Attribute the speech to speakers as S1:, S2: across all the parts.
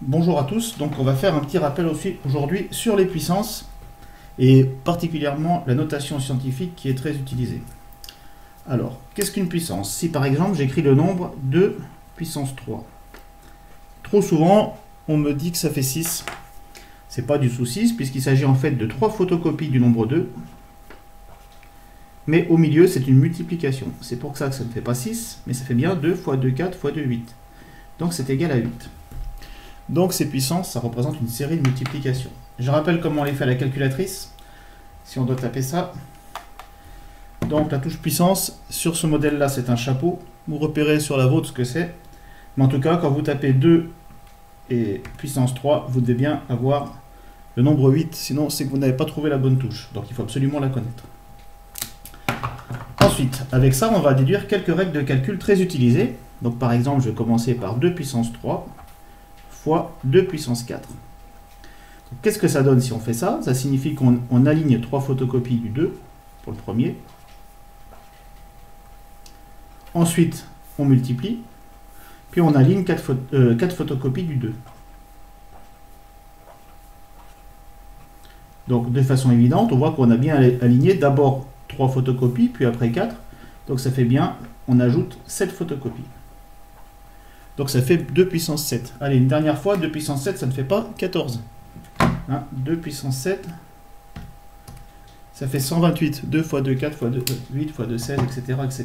S1: Bonjour à tous, donc on va faire un petit rappel aussi aujourd'hui sur les puissances et particulièrement la notation scientifique qui est très utilisée. Alors, qu'est-ce qu'une puissance? Si par exemple j'écris le nombre 2 puissance 3, trop souvent on me dit que ça fait 6. C'est pas du tout 6 puisqu'il s'agit en fait de 3 photocopies du nombre 2, mais au milieu c'est une multiplication. C'est pour ça que ça ne fait pas 6, mais ça fait bien 2 fois 2, 4 fois 2, 8. Donc c'est égal à 8. Donc ces puissances, ça représente une série de multiplications. Je rappelle comment on les fait à la calculatrice. Si on doit taper ça. Donc la touche puissance, sur ce modèle-là, c'est un chapeau. Vous repérez sur la vôtre ce que c'est. Mais en tout cas, quand vous tapez 2 et puissance 3, vous devez bien avoir le nombre 8. Sinon, c'est que vous n'avez pas trouvé la bonne touche. Donc il faut absolument la connaître. Ensuite, avec ça, on va déduire quelques règles de calcul très utilisées. Donc par exemple, je vais commencer par 2 puissance 3 fois 2 puissance 4. Qu'est-ce que ça donne si on fait ça? Ça signifie qu'on aligne 3 photocopies du 2 pour le premier. Ensuite, on multiplie. Puis on aligne 4 photocopies du 2. Donc de façon évidente, on voit qu'on a bien aligné d'abord 3 photocopies, puis après 4. Donc ça fait bien, on ajoute 7 photocopies. Donc ça fait 2 puissance 7. Allez, une dernière fois, 2 puissance 7, ça ne fait pas 14. Hein, 2 puissance 7, ça fait 128. 2 fois 2, 4 fois 2, 8 fois 2, 16, etc., etc.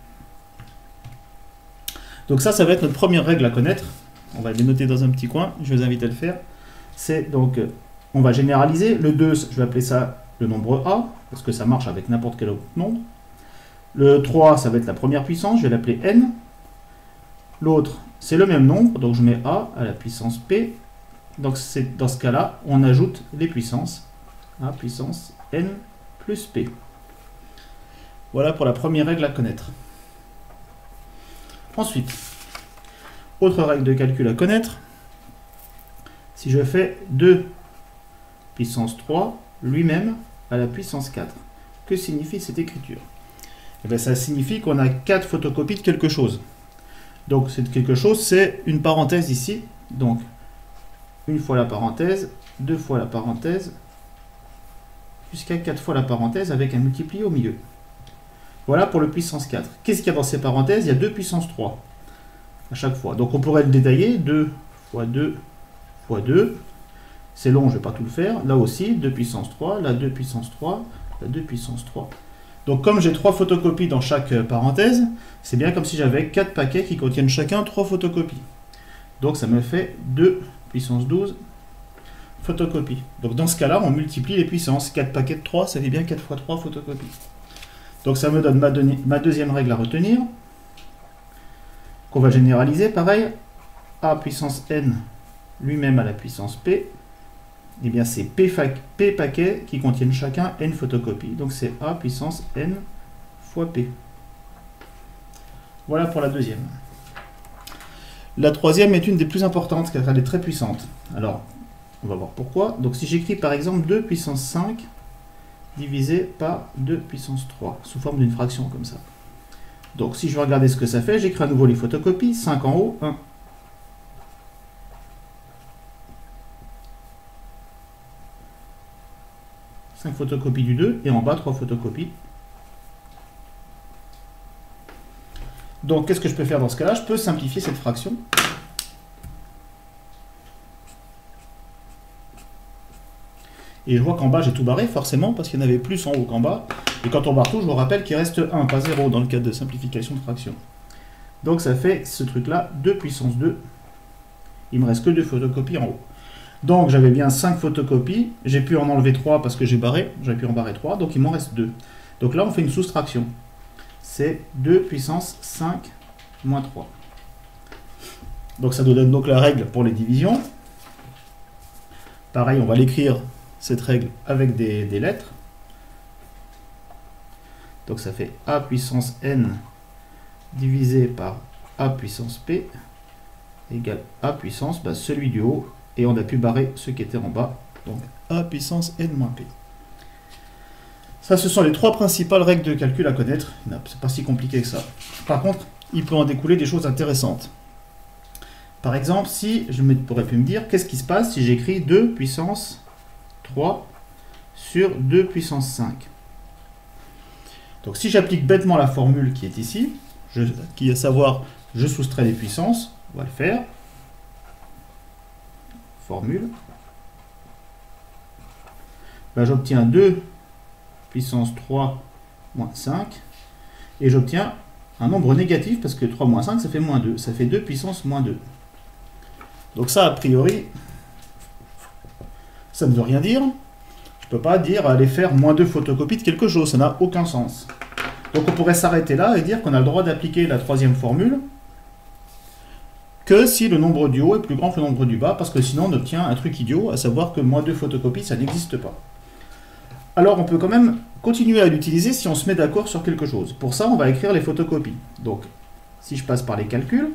S1: Donc ça va être notre première règle à connaître. On va les noter dans un petit coin, je vous invite à le faire. C'est donc, on va généraliser. Le 2, je vais appeler ça le nombre A, parce que ça marche avec n'importe quel autre nombre. Le 3, ça va être la première puissance, je vais l'appeler N. L'autre, c'est le même nombre, donc je mets A à la puissance P. Donc dans ce cas-là, on ajoute les puissances. A puissance N plus P. Voilà pour la première règle à connaître. Ensuite, autre règle de calcul à connaître. Si je fais 2 puissance 3 lui-même à la puissance 4, que signifie cette écriture? Eh bien, ça signifie qu'on a 4 photocopies de quelque chose. Donc, c'est quelque chose, c'est une parenthèse ici. Donc, une fois la parenthèse, 2 fois la parenthèse, jusqu'à 4 fois la parenthèse avec un multiplié au milieu. Voilà pour le puissance 4. Qu'est-ce qu'il y a dans ces parenthèses? Il y a 2 puissance 3 à chaque fois. Donc, on pourrait le détailler. 2 fois 2 fois 2. C'est long, je ne vais pas tout le faire. Là aussi, 2 puissance 3, là 2 puissance 3, là 2 puissance 3. Donc comme j'ai 3 photocopies dans chaque parenthèse, c'est bien comme si j'avais 4 paquets qui contiennent chacun 3 photocopies. Donc ça me fait 2 puissance 12 photocopies. Donc dans ce cas-là, on multiplie les puissances. 4 paquets de 3, ça fait bien 4 fois 3 photocopies. Donc ça me donne ma deuxième règle à retenir, qu'on va généraliser. Pareil, A puissance N lui-même à la puissance P. Eh bien, c'est P paquets qui contiennent chacun N photocopies. Donc, c'est A puissance N fois P. Voilà pour la deuxième. La troisième est une des plus importantes, car elle est très puissante. Alors, on va voir pourquoi. Donc, si j'écris par exemple 2 puissance 5 divisé par 2 puissance 3, sous forme d'une fraction comme ça. Donc, si je veux regarder ce que ça fait, j'écris à nouveau les photocopies. 5 en haut, 1. 5 photocopies du 2 et en bas 3 photocopies. Donc qu'est-ce que je peux faire dans ce cas-là? Je peux simplifier cette fraction. Et je vois qu'en bas j'ai tout barré forcément parce qu'il y en avait plus en haut qu'en bas. Et quand on barre tout, je vous rappelle qu'il reste 1, pas 0 dans le cas de simplification de fraction. Donc ça fait ce truc-là, 2 puissance 2. Il me reste que 2 photocopies en haut. Donc j'avais bien 5 photocopies, j'ai pu en enlever 3 parce que j'ai barré, j'aurais pu en barrer 3, donc il m'en reste 2. Donc là on fait une soustraction. C'est 2 puissance 5 moins 3. Donc ça nous donne donc la règle pour les divisions. Pareil, on va l'écrire, cette règle, avec des lettres. Donc ça fait A puissance N divisé par A puissance P égale A puissance, celui du haut. Et on a pu barrer ce qui était en bas, donc A puissance N moins P. Ça, ce sont les 3 principales règles de calcul à connaître. C'est pas si compliqué que ça. Par contre, il peut en découler des choses intéressantes. Par exemple, si je pourrais pu me dire, qu'est-ce qui se passe si j'écris 2 puissance 3 sur 2 puissance 5? Donc si j'applique bêtement la formule qui est ici, qui est à savoir, je soustrais les puissances, on va le faire. Formule. Ben, j'obtiens 2 puissance 3 moins 5, et j'obtiens un nombre négatif, parce que 3 moins 5, ça fait moins 2. Ça fait 2 puissance moins 2. Donc ça, a priori, ça ne veut rien dire. Je ne peux pas dire aller faire moins 2 photocopies de quelque chose, ça n'a aucun sens. Donc on pourrait s'arrêter là et dire qu'on a le droit d'appliquer la troisième formule que si le nombre du haut est plus grand que le nombre du bas, parce que sinon on obtient un truc idiot, à savoir que moins 2 photocopies, ça n'existe pas. Alors on peut quand même continuer à l'utiliser si on se met d'accord sur quelque chose. Pour ça, on va écrire les photocopies. Donc, si je passe par les calculs,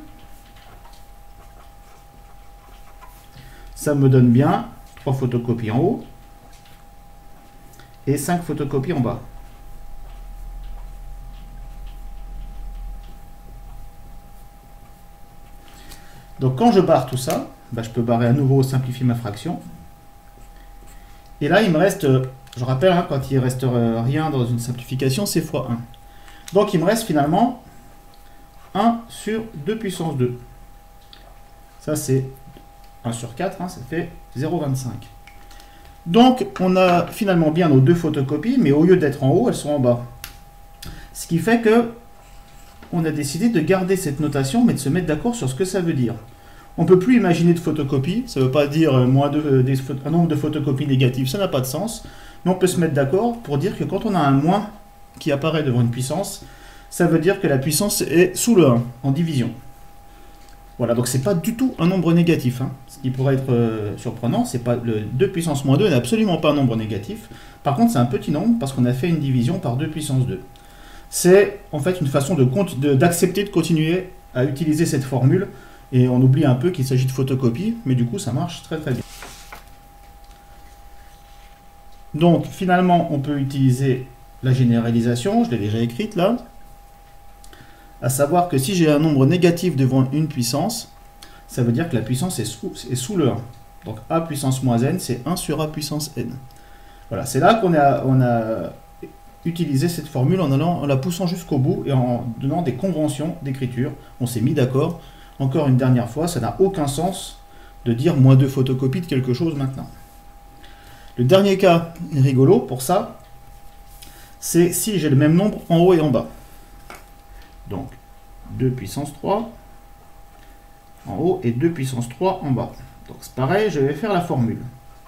S1: ça me donne bien 3 photocopies en haut et 5 photocopies en bas. Donc quand je barre tout ça, bah, je peux barrer à nouveau, simplifier ma fraction. Et là, il me reste, je rappelle, hein, quand il ne reste rien dans une simplification, c'est x1. Donc il me reste finalement 1 sur 2 puissance 2. Ça c'est 1 sur 4, hein, ça fait 0,25. Donc on a finalement bien nos 2 photocopies, mais au lieu d'être en haut, elles sont en bas. Ce qui fait que on a décidé de garder cette notation, mais de se mettre d'accord sur ce que ça veut dire. On ne peut plus imaginer de photocopie, ça ne veut pas dire un nombre de photocopies négatives, ça n'a pas de sens. Mais on peut se mettre d'accord pour dire que quand on a un moins qui apparaît devant une puissance, ça veut dire que la puissance est sous le 1, en division. Voilà, donc c'est pas du tout un nombre négatif. Hein. Ce qui pourrait être surprenant, c'est pas le 2 puissance moins 2 n'est absolument pas un nombre négatif. Par contre, c'est un petit nombre parce qu'on a fait une division par 2 puissance 2. C'est en fait une façon d'accepter de continuer à utiliser cette formule, et on oublie un peu qu'il s'agit de photocopie, mais du coup ça marche très très bien. Donc finalement on peut utiliser la généralisation, je l'ai déjà écrite là, à savoir que si j'ai un nombre négatif devant une puissance, ça veut dire que la puissance est sous le 1. Donc a puissance moins n, c'est 1 sur a puissance n. Voilà, c'est là qu'on a utiliser cette formule en la poussant jusqu'au bout et en donnant des conventions d'écriture. On s'est mis d'accord. Encore une dernière fois, ça n'a aucun sens de dire moins 2 photocopies de quelque chose maintenant. Le dernier cas est rigolo pour ça, c'est si j'ai le même nombre en haut et en bas. Donc 2 puissance 3 en haut et 2 puissance 3 en bas. Donc c'est pareil, je vais faire la formule.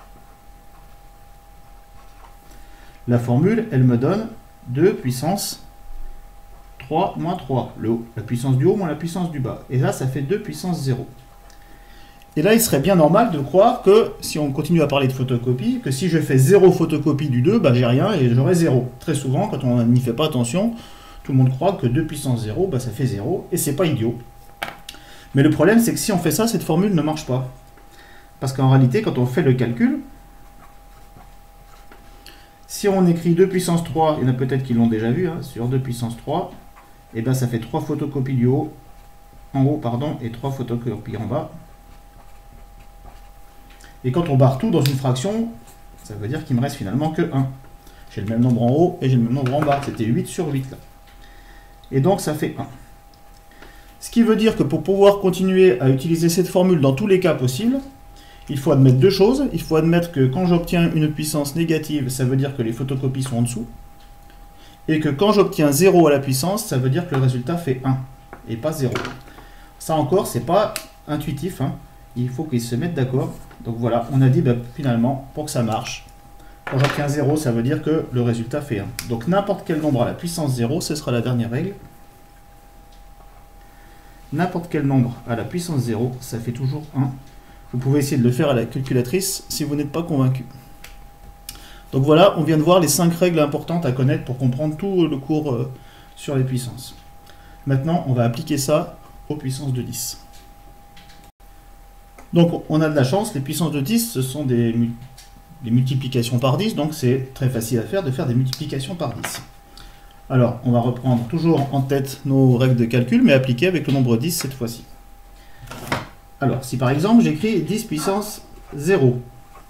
S1: La formule, elle me donne 2 puissance 3 moins 3. La puissance du haut moins la puissance du bas. Et là, ça fait 2 puissance 0. Et là, il serait bien normal de croire que, si on continue à parler de photocopie, que si je fais 0 photocopie du 2, bah, j'ai rien et j'aurai 0. Très souvent, quand on n'y fait pas attention, tout le monde croit que 2 puissance 0, bah, ça fait 0. Et c'est pas idiot. Mais le problème, c'est que si on fait ça, cette formule ne marche pas. Parce qu'en réalité, quand on fait le calcul, si on écrit 2 puissance 3, il y en a peut-être qui l'ont déjà vu, hein, sur 2 puissance 3, et bien ça fait 3 photocopies du haut, en haut, pardon, et 3 photocopies en bas. Et quand on barre tout dans une fraction, ça veut dire qu'il me reste finalement que 1. J'ai le même nombre en haut et j'ai le même nombre en bas. C'était 8 sur 8 là. Et donc ça fait 1. Ce qui veut dire que pour pouvoir continuer à utiliser cette formule dans tous les cas possibles, il faut admettre deux choses. Il faut admettre que quand j'obtiens une puissance négative, ça veut dire que les photocopies sont en dessous. Et que quand j'obtiens 0 à la puissance, ça veut dire que le résultat fait 1 et pas 0. Ça encore, c'est pas intuitif. Hein. Il faut qu'ils se mettent d'accord. Donc voilà, on a dit finalement, pour que ça marche, quand j'obtiens 0, ça veut dire que le résultat fait 1. Donc n'importe quel nombre à la puissance 0, ce sera la dernière règle. N'importe quel nombre à la puissance 0, ça fait toujours 1. Vous pouvez essayer de le faire à la calculatrice si vous n'êtes pas convaincu. Donc voilà, on vient de voir les 5 règles importantes à connaître pour comprendre tout le cours sur les puissances. Maintenant, on va appliquer ça aux puissances de 10. Donc on a de la chance, les puissances de 10, ce sont des multiplications par 10, donc c'est très facile à faire de faire des multiplications par 10. Alors, on va reprendre toujours en tête nos règles de calcul, mais appliquées avec le nombre 10 cette fois-ci. Alors, si par exemple j'écris 10 puissance 0,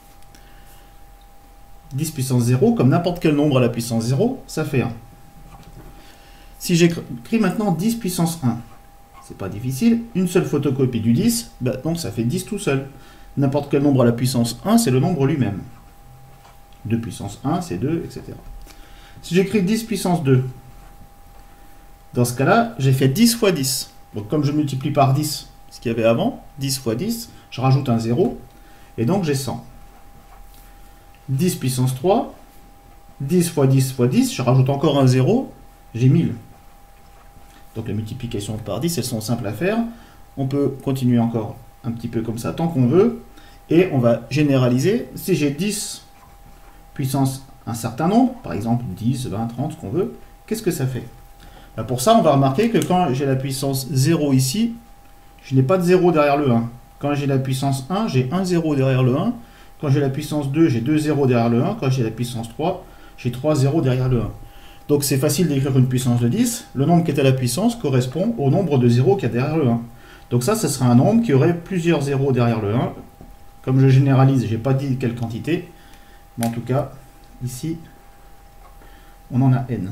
S1: 10 puissance 0, comme n'importe quel nombre à la puissance 0, ça fait 1. Si j'écris maintenant 10 puissance 1, c'est pas difficile, une seule photocopie du 10, donc ça fait 10 tout seul. N'importe quel nombre à la puissance 1, c'est le nombre lui-même. 2 puissance 1, c'est 2, etc. Si j'écris 10 puissance 2, dans ce cas-là, j'ai fait 10 fois 10. Donc comme je multiplie par 10, ce qu'il y avait avant, 10 fois 10, je rajoute un 0, et donc j'ai 100. 10 puissance 3, 10 fois 10 fois 10, je rajoute encore un 0, j'ai 1000. Donc les multiplications par 10, elles sont simples à faire. On peut continuer encore un petit peu comme ça, tant qu'on veut, et on va généraliser. Si j'ai 10 puissance un certain nombre, par exemple 10, 20, 30, ce qu'on veut, qu'est-ce que ça fait? Pour ça, on va remarquer que quand j'ai la puissance 0 ici, je n'ai pas de 0 derrière le 1. Quand j'ai la puissance 1, j'ai un 0 derrière le 1. Quand j'ai la puissance 2, j'ai 2 0 derrière le 1. Quand j'ai la puissance 3, j'ai 3 0 derrière le 1. Donc c'est facile d'écrire une puissance de 10. Le nombre qui est à la puissance correspond au nombre de 0 qu'il y a derrière le 1. Donc ça, ce sera un nombre qui aurait plusieurs 0 derrière le 1. Comme je généralise, je n'ai pas dit quelle quantité. Mais en tout cas, ici, on en a n.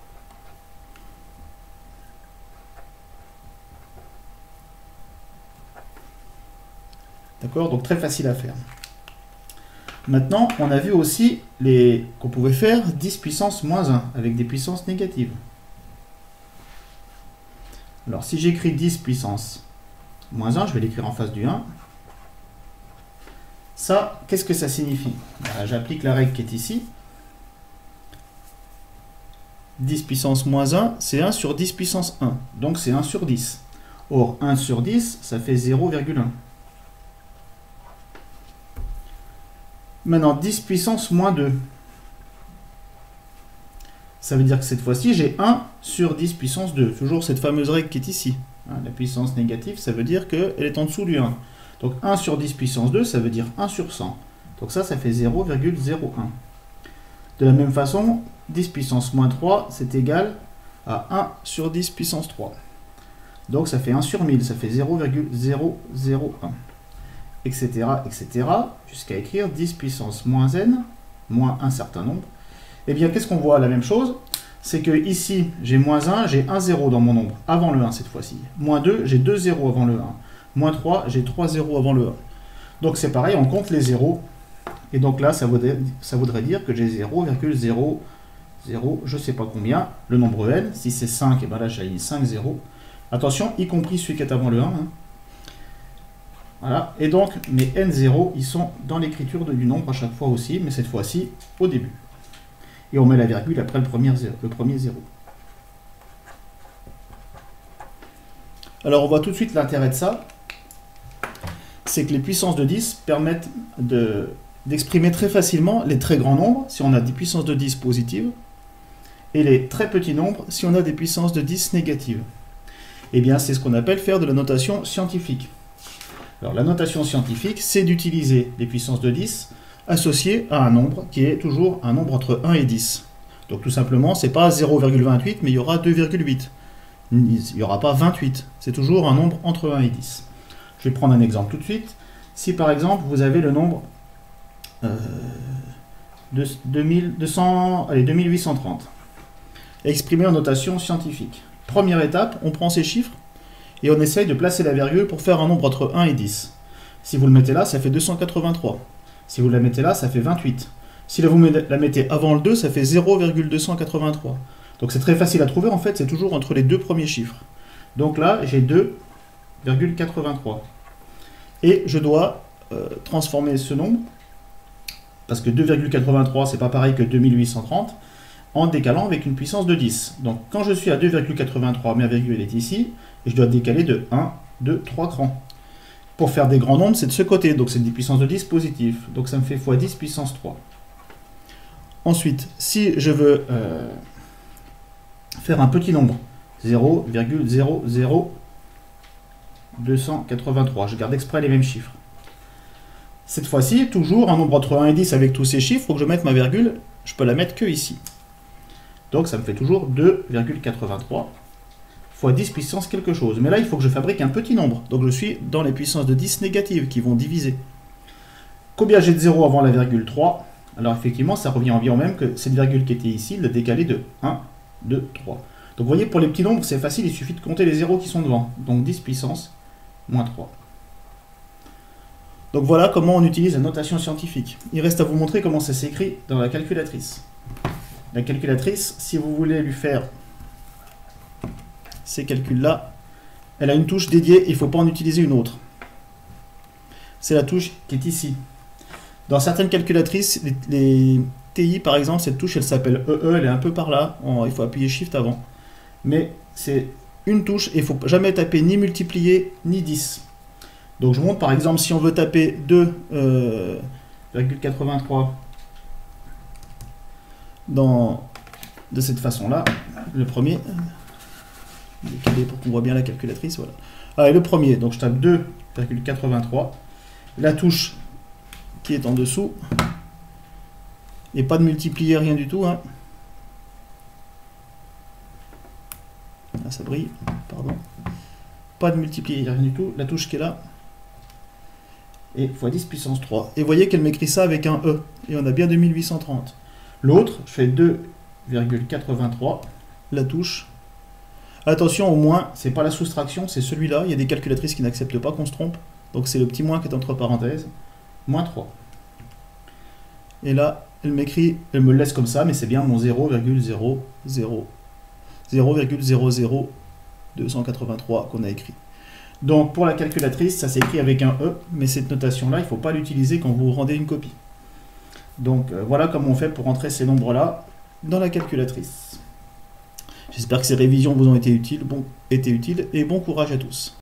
S1: D'accord? Donc très facile à faire. Maintenant, on a vu aussi qu'on pouvait faire 10 puissance moins 1 avec des puissances négatives. Alors si j'écris 10 puissance moins 1, je vais l'écrire en face du 1. Ça, qu'est-ce que ça signifie? J'applique la règle qui est ici. 10 puissance moins 1, c'est 1 sur 10 puissance 1. Donc c'est 1 sur 10. Or, 1 sur 10, ça fait 0,1. Maintenant, 10 puissance moins 2. Ça veut dire que cette fois-ci, j'ai 1 sur 10 puissance 2. Toujours cette fameuse règle qui est ici. La puissance négative, ça veut dire qu'elle est en dessous du 1. Donc 1 sur 10 puissance 2, ça veut dire 1 sur 100. Donc ça fait 0,01. De la même façon, 10 puissance moins 3, c'est égal à 1 sur 10 puissance 3. Donc ça fait 1 sur 1000, ça fait 0,001. Etc. etc. jusqu'à écrire 10 puissance moins n, moins un certain nombre. Eh bien, qu'est-ce qu'on voit? La même chose, c'est que ici, j'ai moins 1, j'ai un 0 dans mon nombre, avant le 1 cette fois-ci. Moins 2, j'ai 2 0 avant le 1. Moins 3, j'ai 3 0 avant le 1. Donc c'est pareil, on compte les zéros. Et donc là, ça voudrait dire que j'ai 0,00, je ne sais pas combien, le nombre n. Si c'est 5, et bien là, j'ai 5 0. Attention, y compris celui qui est avant le 1. Voilà, et donc mes n0, ils sont dans l'écriture du nombre à chaque fois aussi, mais cette fois-ci au début. Et on met la virgule après le premier 0. Alors on voit tout de suite l'intérêt de ça, c'est que les puissances de 10 permettent d'exprimer très facilement les très grands nombres, si on a des puissances de 10 positives, et les très petits nombres, si on a des puissances de 10 négatives. Eh bien, c'est ce qu'on appelle faire de la notation scientifique. Alors la notation scientifique, c'est d'utiliser les puissances de 10 associées à un nombre qui est toujours un nombre entre 1 et 10. Donc tout simplement, c'est pas 0,28, mais il y aura 2,8. Il n'y aura pas 28. C'est toujours un nombre entre 1 et 10. Je vais prendre un exemple tout de suite. Si par exemple, vous avez le nombre 2830, exprimé en notation scientifique. Première étape, on prend ces chiffres, et on essaye de placer la virgule pour faire un nombre entre 1 et 10. Si vous le mettez là, ça fait 283. Si vous la mettez là, ça fait 28. Si vous la mettez avant le 2, ça fait 0,283. Donc c'est très facile à trouver, en fait, c'est toujours entre les deux premiers chiffres. Donc là, j'ai 2,83. Et je dois transformer ce nombre, parce que 2,83, c'est pas pareil que 2830, en décalant avec une puissance de 10. Donc quand je suis à 2,83, ma virgule est ici, et je dois décaler de 1, 2, 3 crans. Pour faire des grands nombres, c'est de ce côté, donc c'est des puissances de 10 positives. Donc ça me fait x 10 puissance 3. Ensuite, si je veux faire un petit nombre, 0,00283, je garde exprès les mêmes chiffres. Cette fois-ci, toujours un nombre entre 1 et 10 avec tous ces chiffres, il faut que je mette ma virgule, je peux la mettre que ici. Donc ça me fait toujours 2,83 fois 10 puissance quelque chose. Mais là, il faut que je fabrique un petit nombre. Donc je suis dans les puissances de 10 négatives qui vont diviser. Combien j'ai de 0 avant la virgule 3? Alors effectivement, ça revient environ même que cette virgule qui était ici, la décaler de 1, 2, 3. Donc vous voyez, pour les petits nombres, c'est facile, il suffit de compter les zéros qui sont devant. Donc 10 puissance moins 3. Donc voilà comment on utilise la notation scientifique. Il reste à vous montrer comment ça s'écrit dans la calculatrice. La calculatrice, si vous voulez lui faire ces calculs-là, elle a une touche dédiée, il ne faut pas en utiliser une autre. C'est la touche qui est ici. Dans certaines calculatrices, les TI par exemple, cette touche elle s'appelle EE, elle est un peu par là, il faut appuyer Shift avant. Mais c'est une touche et il ne faut jamais taper ni multiplier ni 10. Donc je montre par exemple si on veut taper 2,83 de cette façon-là, le premier, pour qu'on voit bien la calculatrice, voilà. Allez, le premier, donc je tape 2,83, la touche qui est en dessous, et pas de multiplier, rien du tout, hein. Là, ça brille, pardon. Pas de multiplier, rien du tout, la touche qui est là, et x 10 puissance 3. Et vous voyez qu'elle m'écrit ça avec un E, et on a bien 2830. L'autre, je fais 2,83, la touche. Attention au moins, c'est pas la soustraction, c'est celui-là. Il y a des calculatrices qui n'acceptent pas qu'on se trompe. Donc c'est le petit moins qui est entre parenthèses. Moins 3. Et là, elle m'écrit, elle me le laisse comme ça, mais c'est bien mon 0,00283 qu'on a écrit. Donc pour la calculatrice, ça s'écrit avec un E, mais cette notation-là, il ne faut pas l'utiliser quand vous rendez une copie. Donc voilà comment on fait pour entrer ces nombres-là dans la calculatrice. J'espère que ces révisions vous ont été utiles, et bon courage à tous.